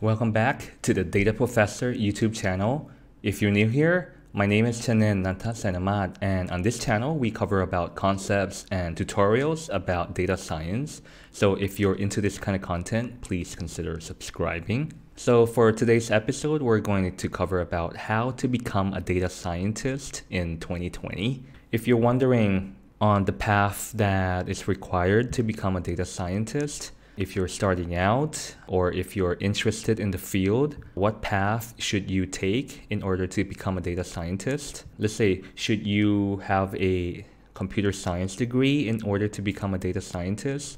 Welcome back to the Data Professor YouTube channel. If you're new here, my name is Chanin Nantasenamat, and on this channel we cover about concepts and tutorials about data science. So if you're into this kind of content, please consider subscribing. So for today's episode, we're going to cover about how to become a data scientist in 2020. If you're wondering on the path that is required to become a data scientist, if you're starting out or if you're interested in the field, what path should you take in order to become a data scientist? Let's say, should you have a computer science degree in order to become a data scientist?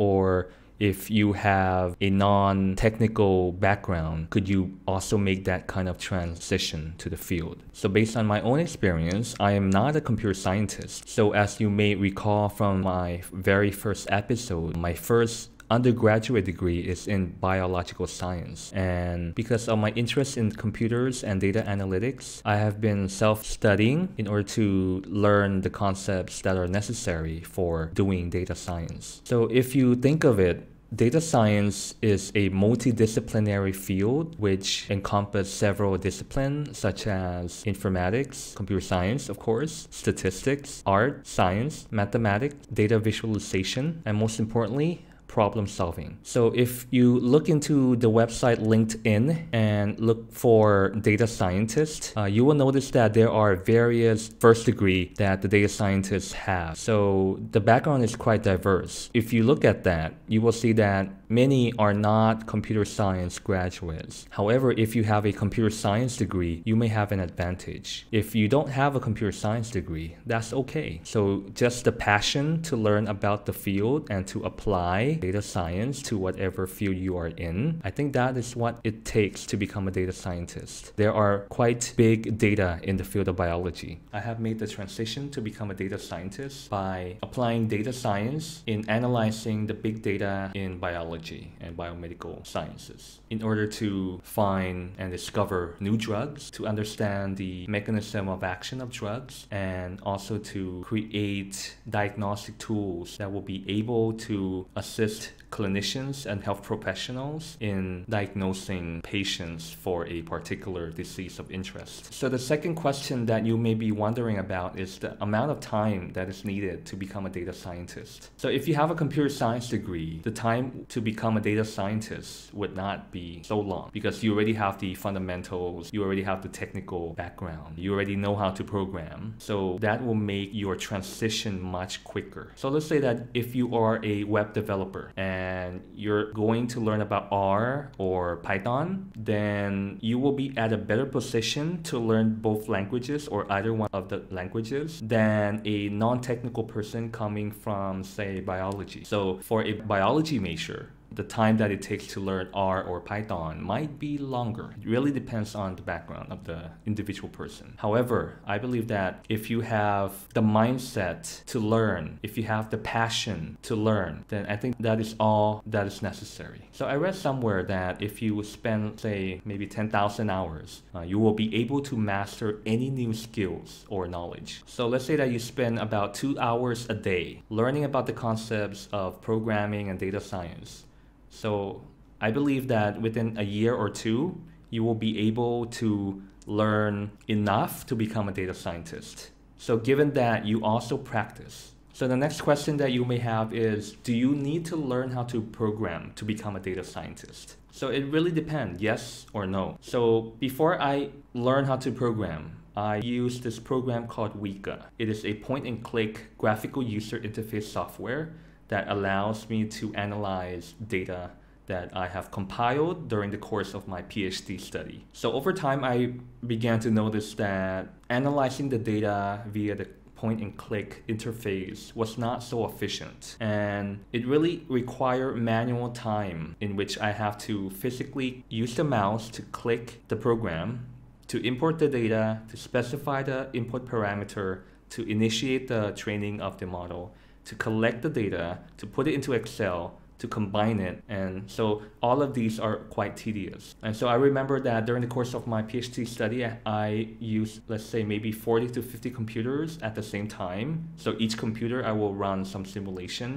Or if you have a non-technical background, could you also make that kind of transition to the field? So based on my own experience, I am not a computer scientist. So as you may recall from my very first episode, my first undergraduate degree is in biological science, and because of my interest in computers and data analytics, I have been self-studying in order to learn the concepts that are necessary for doing data science. So if you think of it, data science is a multidisciplinary field which encompasses several disciplines such as informatics, computer science, of course, statistics, art, science, mathematics, data visualization, and most importantly, problem solving. So if you look into the website LinkedIn and look for data scientist, you will notice that there are various first degree that the data scientists have. So the background is quite diverse. If you look at that, you will see that many are not computer science graduates. However, if you have a computer science degree, you may have an advantage. If you don't have a computer science degree, that's okay. So just the passion to learn about the field and to apply data science to whatever field you are in, I think that is what it takes to become a data scientist. There are quite big data in the field of biology. I have made the transition to become a data scientist by applying data science in analyzing the big data in biology and biomedical sciences in order to find and discover new drugs, to understand the mechanism of action of drugs, and also to create diagnostic tools that will be able to assist clinicians and health professionals in diagnosing patients for a particular disease of interest. So the second question that you may be wondering about is the amount of time that is needed to become a data scientist. So if you have a computer science degree, the time to become a data scientist would not be so long because you already have the fundamentals, you already have the technical background, you already know how to program. So that will make your transition much quicker. So let's say that if you are a web developer and you're going to learn about R or Python, then you will be at a better position to learn both languages or either one of the languages than a non-technical person coming from, say, biology. So for a biology major, the time that it takes to learn R or Python might be longer. It really depends on the background of the individual person. However, I believe that if you have the mindset to learn, if you have the passion to learn, then I think that is all that is necessary. So I read somewhere that if you spend, say, maybe 10,000 hours, you will be able to master any new skills or knowledge. So let's say that you spend about 2 hours a day learning about the concepts of programming and data science. So I believe that within a year or two, you will be able to learn enough to become a data scientist. So given that, you also practice. So the next question that you may have is, do you need to learn how to program to become a data scientist? So it really depends, yes or no. So before I learn how to program, I use this program called Weka. It is a point-and-click graphical user interface software that allows me to analyze data that I have compiled during the course of my PhD study. So over time, I began to notice that analyzing the data via the point-and-click interface was not so efficient, and it really required manual time in which I have to physically use the mouse to click the program, to import the data, to specify the input parameter, to initiate the training of the model, to collect the data, to put it into Excel, to combine it. And so all of these are quite tedious. And so I remember that during the course of my PhD study, I used, let's say, maybe 40 to 50 computers at the same time. So each computer, I will run some simulation.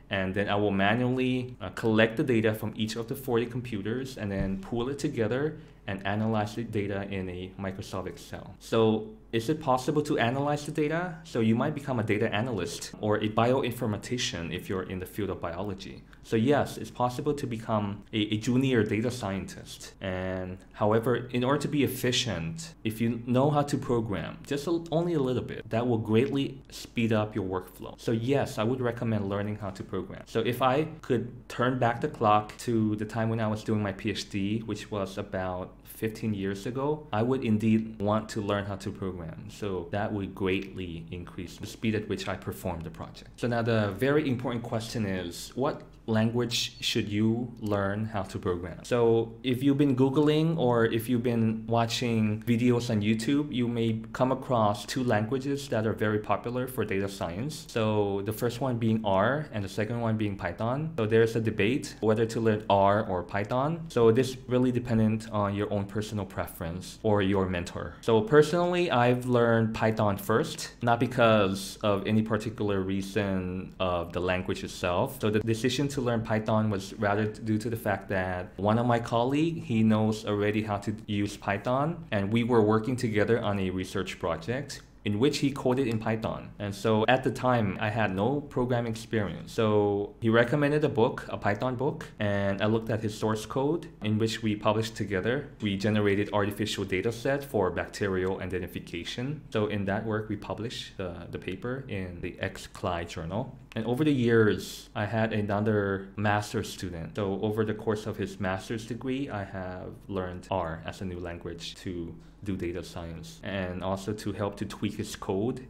And then I will manually collect the data from each of the 40 computers and then pool it together and analyze the data in a Microsoft Excel. So is it possible to analyze the data? So you might become a data analyst or a bioinformatician if you're in the field of biology. So yes, it's possible to become a junior data scientist. And however, in order to be efficient, if you know how to program, just only a little bit, that will greatly speed up your workflow. So yes, I would recommend learning how to program. So if I could turn back the clock to the time when I was doing my PhD, which was about 15 years ago, I would indeed want to learn how to program. So that would greatly increase the speed at which I perform the project. So now the very important question is, what language should you learn how to program? So if you've been Googling or if you've been watching videos on YouTube, you may come across two languages that are very popular for data science. So the first one being R and the second one being Python. So there's a debate whether to learn R or Python. So this really dependent on your own personal preference or your mentor. So personally, I've learned Python first, not because of any particular reason of the language itself. So the decision to learn Python was rather due to the fact that one of my colleagues, he knows already how to use Python, and we were working together on a research project in which he coded in Python. And so at the time, I had no programming experience. So he recommended a book, a Python book, and I looked at his source code in which we published together. We generated artificial data set for bacterial identification. So in that work, we published the paper in the xCLI journal. And over the years, I had another master's student. So over the course of his master's degree, I have learned R as a new language to do data science and also to help to tweak his code.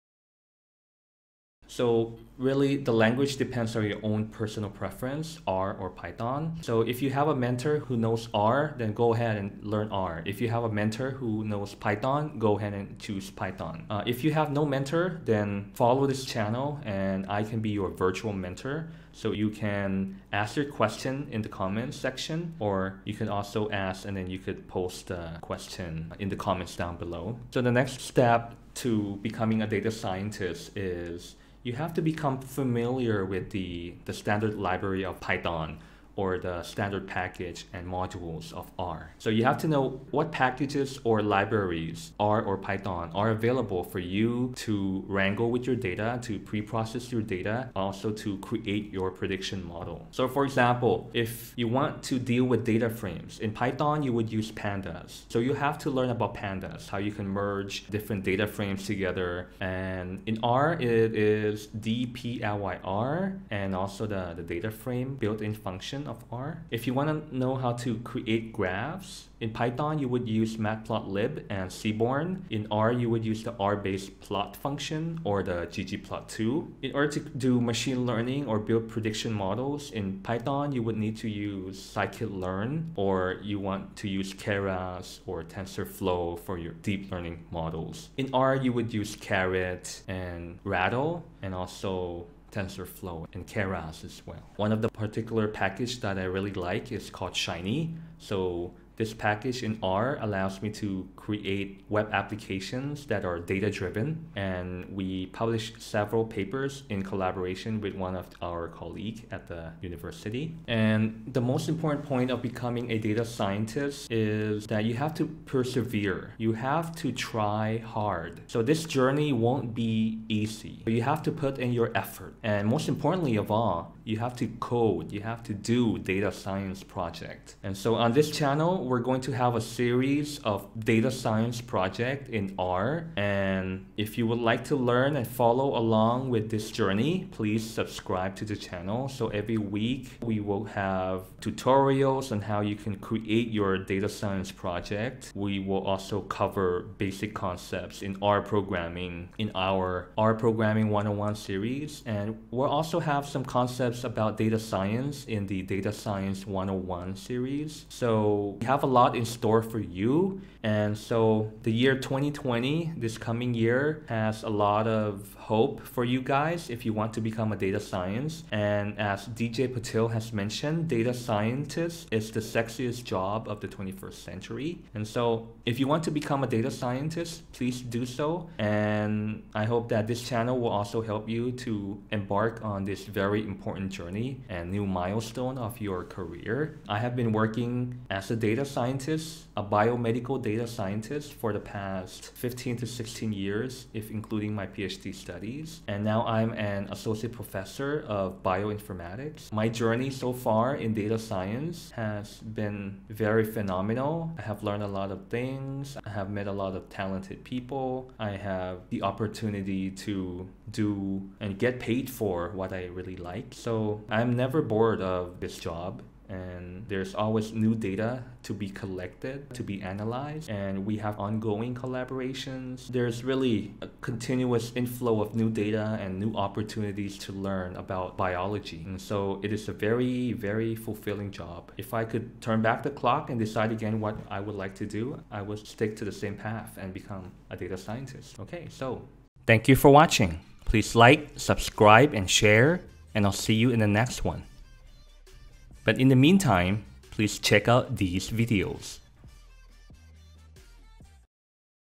So really, the language depends on your own personal preference, R or Python. So if you have a mentor who knows R, then go ahead and learn R. If you have a mentor who knows Python, go ahead and choose Python. If you have no mentor, then follow this channel and I can be your virtual mentor. So you can ask your question in the comments section, or you can also ask and then you could post the question in the comments down below. So the next step to becoming a data scientist is you have to become familiar with the standard library of Python or the standard package and modules of R. So you have to know what packages or libraries, R or Python, are available for you to wrangle with your data, to pre-process your data, also to create your prediction model. So for example, if you want to deal with data frames, in Python you would use pandas. So you have to learn about pandas, how you can merge different data frames together. And in R, it is dplyr, and also the data frame built-in function of R. If you want to know how to create graphs, in Python you would use matplotlib and seaborn. In R you would use the R-based plot function or the ggplot2. In order to do machine learning or build prediction models, in Python you would need to use scikit-learn, or you want to use keras or TensorFlow for your deep learning models. In R you would use caret and rattle, and also TensorFlow and keras as well. One of the particular package that I really like is called Shiny. So this package in R allows me to create web applications that are data-driven, and we published several papers in collaboration with one of our colleagues at the university. And the most important point of becoming a data scientist is that you have to persevere. You have to try hard. So this journey won't be easy. You have to put in your effort. And most importantly of all, you have to code. You have to do data science project. And so on this channel, we're going to have a series of data science project in R. And if you would like to learn and follow along with this journey, please subscribe to the channel. So every week we will have tutorials on how you can create your data science project. We will also cover basic concepts in R programming in our R Programming 101 series. And we'll also have some concepts about data science in the Data Science 101 series. So we have a lot in store for you. And so the year 2020, this coming year, has a lot of hope for you guys if you want to become a data science. And as DJ Patil has mentioned, data scientist is the sexiest job of the 21st century. And so if you want to become a data scientist, please do so. And I hope that this channel will also help you to embark on this very important important journey and new milestone of your career. I have been working as a data scientist, a biomedical data scientist for the past 15 to 16 years, if including my PhD studies. And now I'm an associate professor of bioinformatics. My journey so far in data science has been very phenomenal. I have learned a lot of things. I have met a lot of talented people. I have the opportunity to do and get paid for what I really like. So I'm never bored of this job. And there's always new data to be collected, to be analyzed, and we have ongoing collaborations. There's really a continuous inflow of new data and new opportunities to learn about biology. And so it is a very, very fulfilling job. If I could turn back the clock and decide again what I would like to do, I would stick to the same path and become a data scientist. Okay, so thank you for watching. Please like, subscribe, and share, and I'll see you in the next one. But in the meantime, please check out these videos.